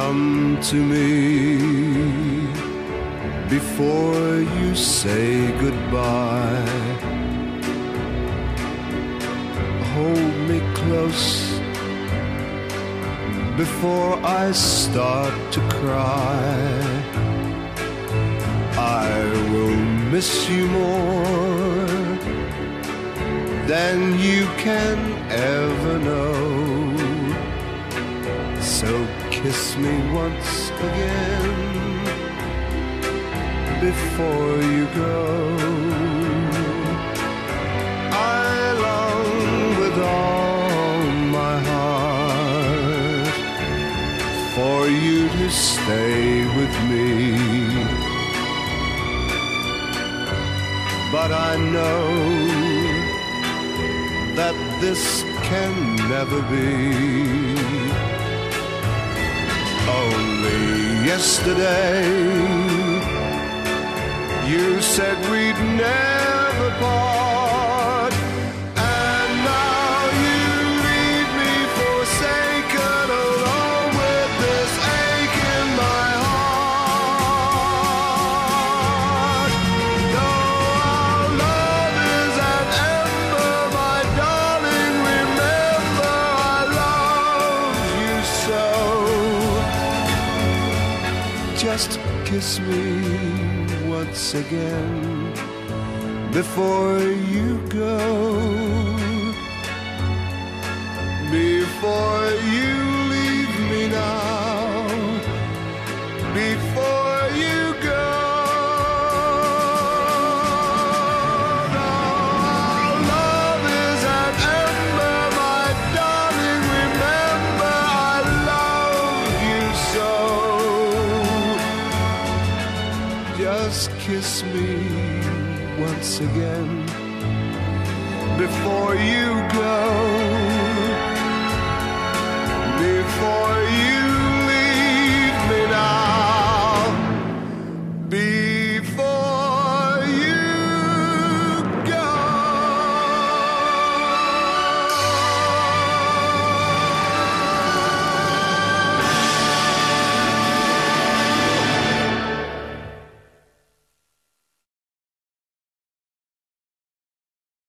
come to me before you say goodbye. Hold me close before I start to cry. I will miss you more than you can ever know. So kiss me once again before you go. I long with all my heart for you to stay with me, but I know that this can never be. Only yesterday you said we'd never part, and now you leave me forsaken, alone with this ache in my heart. Though our love is an ember, my darling, remember I love you so. Just kiss me once again before you go, before you leave me now, before you go. Our love is an ember, my darling, remember I love you so. Just kiss me once again before you go, before you